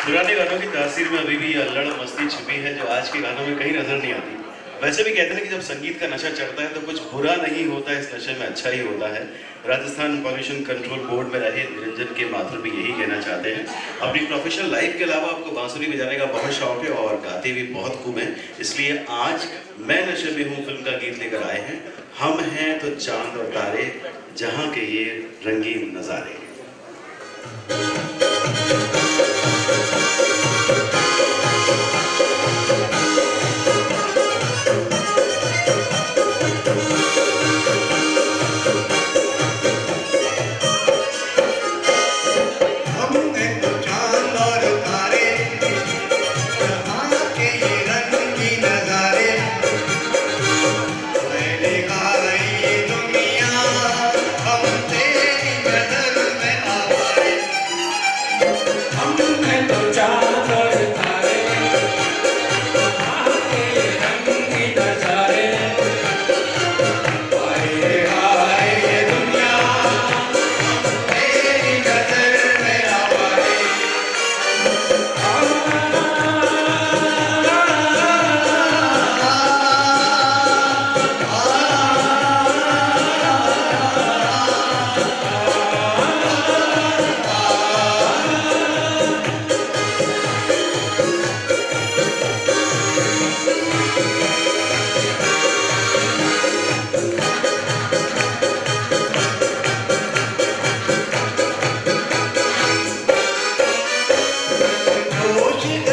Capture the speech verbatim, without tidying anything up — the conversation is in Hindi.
पुराने गानों की तासीर में अभी भी अल्लड़ मस्ती छुपी है जो आज के गानों में कहीं नजर नहीं आती। वैसे भी कहते हैं कि जब संगीत का नशा चढ़ता है तो कुछ बुरा नहीं होता, इस नशे में अच्छा ही होता है। राजस्थान पॉल्यूशन कंट्रोल बोर्ड में रहे निरंजन के माथुर भी यही कहना चाहते हैं। अपनी प्रोफेशनल लाइफ के अलावा आपको बांसुरी बजाने का बहुत शौक है और गाते भी बहुत खूब हैं, इसलिए आज मैं नशे में हूँ फिल्म का गीत लेकर आए हैं। हम हैं तो चांद और तारे, जहाँ के ये रंगीन नजारे। जोश